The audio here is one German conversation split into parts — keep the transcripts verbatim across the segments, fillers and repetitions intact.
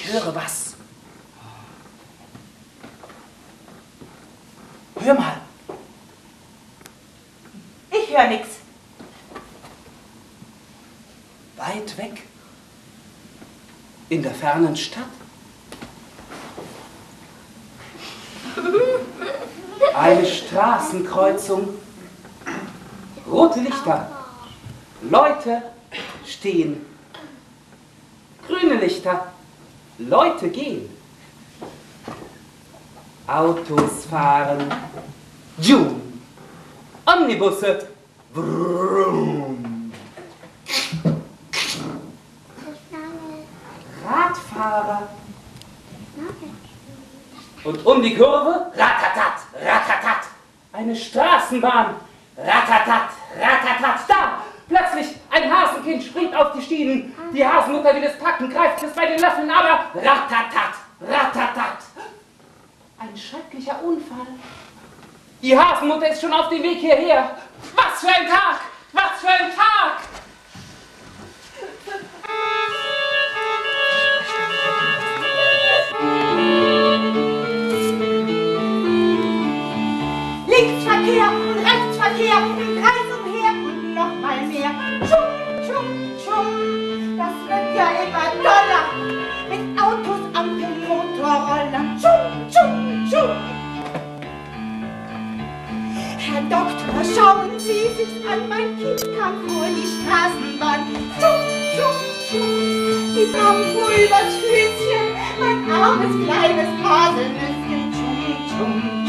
Ich höre was. Hör mal. Ich höre nichts. Weit weg. In der fernen Stadt. Eine Straßenkreuzung. Rote Lichter. Leute stehen. Grüne Lichter. Leute gehen. Autos fahren. Jum. Omnibusse. Vroom. Radfahrer. Und um die Kurve, ratatat, ratatat. Eine Straßenbahn, ratatat, ratatat. Da, plötzlich ein Hasenkind springt auf die Schienen. Die Hasenmutter will es packen, greift es bei den Löffeln, aber ratatat, ratatat. Ein schrecklicher Unfall. Die Hasenmutter ist schon auf dem Weg hierher. Was für ein Tag, was für ein Tag. Linksverkehr und Rechtsverkehr, im Kreis umher und noch mal mehr. Tschum, tschum, tschum, das wird ja immer doller. Mit Autos, Ampeln, Motorrollern. Tschum, tschum, tschum. Herr Doktor, schauen Sie sich an, mein Kind kam vor die Straßenbahn. Tschum, tschum, tschum, die Bambus übers Füßchen, mein armes kleines Haselnüsschen. Tschum, tschum, tschum.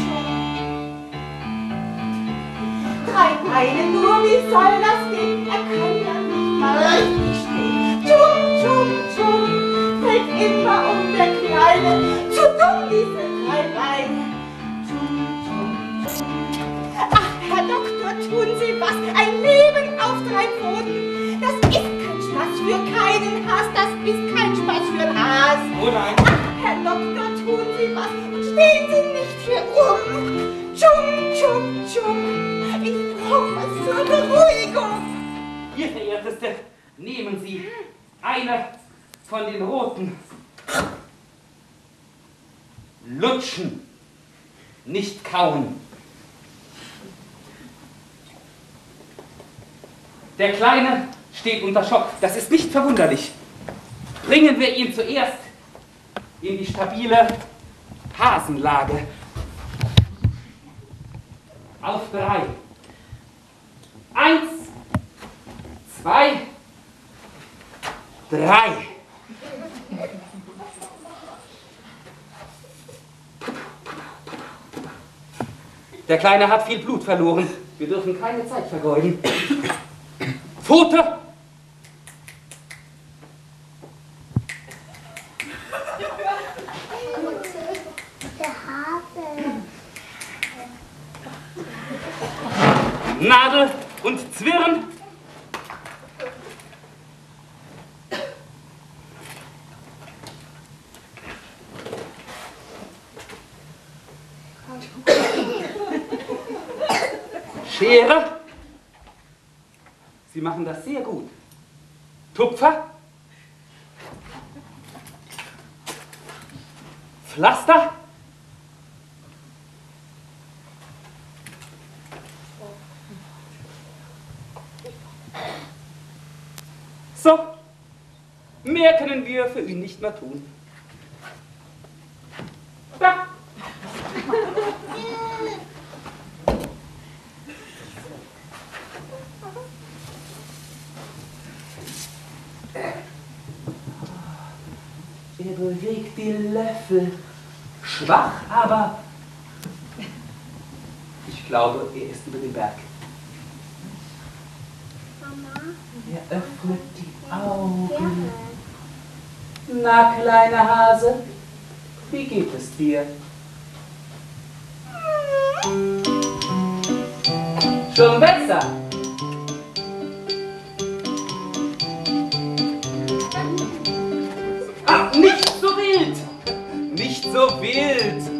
Drei Beine nur, wie soll das gehen? Er kann ja nicht mal richtig stehen. Tschum, tschum, tschum, fällt immer um der Kleine. Zu dumm, diese drei Beine. Tschum, tschum, tschum. Ach, Herr Doktor, tun Sie was. Ein Leben auf drei Pfoten. Das ist kein Spaß für keinen Has. Das ist kein Spaß für einen Has. Oh nein. Ach, Herr Doktor, tun Sie was. Und stehen Sie nicht hier um. Tschum, tschum, tschum. Ich brauche was zur Beruhigung. Hier, Verehrteste, nehmen Sie eine von den roten. Lutschen, nicht kauen. Der Kleine steht unter Schock. Das ist nicht verwunderlich. Bringen wir ihn zuerst in die stabile Hasenlage. Auf drei. Eins, zwei, drei. Der Kleine hat viel Blut verloren. Wir dürfen keine Zeit vergeuden. Pfote! Nadel und Zwirn. Schere. Sie machen das sehr gut. Tupfer. Pflaster. So, mehr können wir für ihn nicht mehr tun. Ja. Er bewegt die Löffel. Schwach, aber ich glaube, er ist über den Berg. Er öffnet die Augen. Na, kleiner Hase, wie geht es dir? Schon besser. Ah, nicht so wild. Nicht so wild.